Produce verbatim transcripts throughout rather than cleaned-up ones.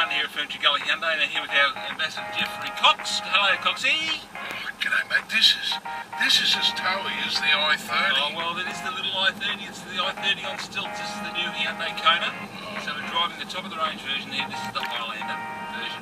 Martin here at Ferntree Gully Hyundai, and I'm here with our ambassador Jeffrey Cox. Hello, Coxie. Oh, g'day, mate. This is this is as towy as the I thirty. Oh well, it is the little I thirty. It's the I thirty on stilts. This is the new Hyundai Kona. So we're driving the top of the range version here. This is the Highlander version,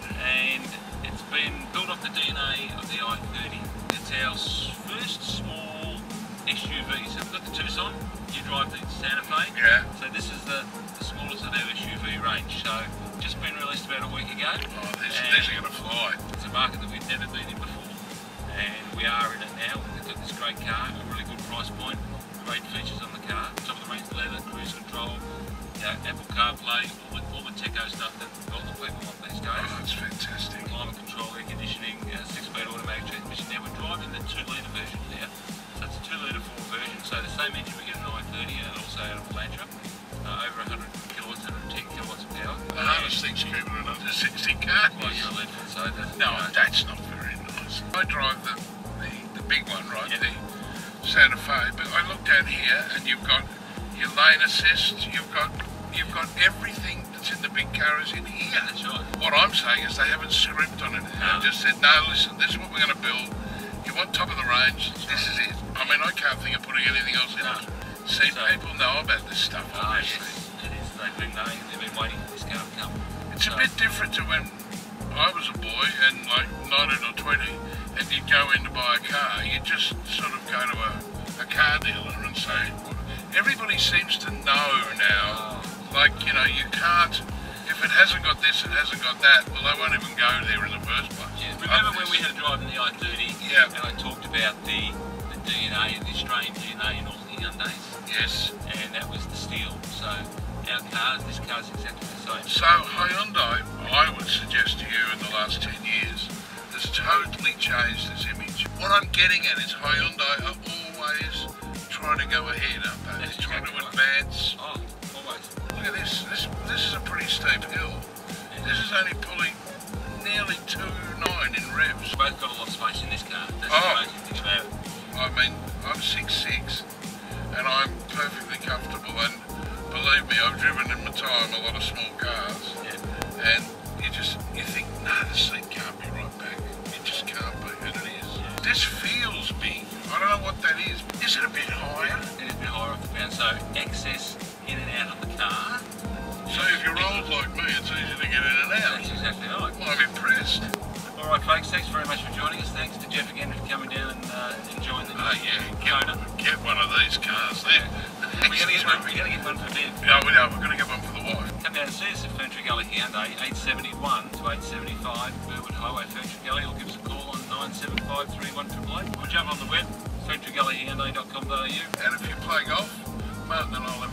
and it's been built off the D N A of the I thirty. It's our first small S U V. So we've got the Tucson. You drive the Santa Fe. Yeah. So this is the, the smallest of our S U V range. So just been released about a week ago. Oh, these, these are going to fly. It's a market that we've never been in before, and we are in it now. We've got this great car, a really good price point, great features on the car, top of the range leather, cruise control, you know, Apple CarPlay, all the, all the techo stuff that all the people want these days. Oh, that's fantastic. Climate control, air conditioning, uh, six-speed automatic transmission. Now we're driving the two litre version now. So it's a two litre four version, so the same engine we get in an I thirty and also out of a Ferntree, uh, over one hundred kilowatts, one hundred ten kilowatts of power. The hardest thing's keeping it under sixty cars. Well, you're a lead foot, so that, No, you know, that's not very nice. I drive the, the, the big one, right, yeah. the Santa Fe, but I look down here and you've got your lane assist, you've got you've got everything that's in the big car is in here. Yeah, that's right. What I'm saying is they haven't scrimped on it. No. They just said, no, listen, this is what we're going to build. You want top of the range, this is it. I mean, I can't think of putting anything else in No. it. See, So, people know about this stuff, Oh, obviously. yes, it is. They've been knowing, they've been waiting for this car to come. It's So, a bit different to when I was a boy and like nineteen or twenty, and you'd go in to buy a car, you'd just sort of go to a, a car dealer and say, everybody seems to know now, Oh, like, you know, you can't, if it hasn't got this, it hasn't got that, well, they won't even go there in the first place. yeah. Remember when This- we had a drive in the I thirty, Yeah. and I talked about the, the D N A, the Australian D N A in all the Hyundais, Yes. and that was the steel. So our cars, this car's exactly the same. So Hyundai, I would suggest to you in the last ten years, has totally changed its image. What I'm getting at is Hyundai are always trying to go ahead, aren't they? That's They're trying to exactly right. advance. Oh, always. Look at this. This this is a pretty steep hill. This is only pulling nearly two nine in revs. We've both got a lot of space in this car. That's Oh. the amazing thing about it. I mean, I'm six six, and I'm perfectly comfortable. And believe me, I've driven in my time a lot of small cars, Yeah. and you just you think, nah, the seat can't be right back. It just can't be, and it is. This feels big. I don't know what that is. Is it a bit higher? It is a bit higher off the ground, so access in and out of the car. So if you're old like me, it's easy to get in and out. That's exactly right. Well, I'm impressed. All right, folks. Thanks very much for joining us. Thanks to Jeff again for coming down and uh, enjoying the Oh yeah, Kona. get, get one of these cars. They're, We're going to get one. We're going to get one for Ben. No, we know. We're going to get one for the wife. Come down and see us at Ferntree Gully Hyundai, eight seventy-one to eight seventy-five Burwood Highway, Ferntree Gully, or give us a call on nine seven five three one eight eight eight. Or jump on the web, ferntree gully hyundai dot com dot a u. And if you play golf, Martin and I'll have